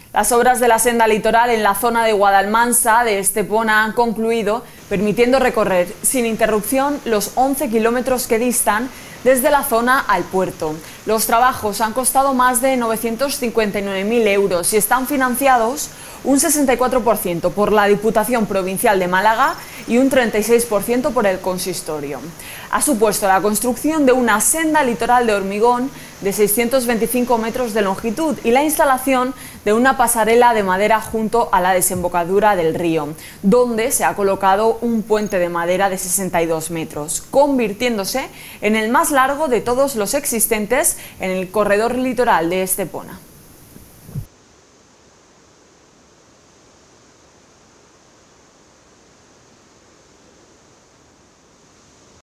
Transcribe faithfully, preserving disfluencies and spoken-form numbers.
Las obras de la senda litoral en la zona de Guadalmansa de Estepona han concluido, permitiendo recorrer sin interrupción los once kilómetros que distan desde la zona al puerto. Los trabajos han costado más de novecientos cincuenta y nueve mil euros y están financiados un sesenta y cuatro por ciento por la Diputación Provincial de Málaga y un treinta y seis por ciento por el consistorio. Ha supuesto la construcción de una senda litoral de hormigón de seiscientos veinticinco metros de longitud y la instalación de una pasarela de madera junto a la desembocadura del río, donde se ha colocado un puente de madera de sesenta y dos metros, convirtiéndose en el más largo de todos los existentes en el corredor litoral de Estepona.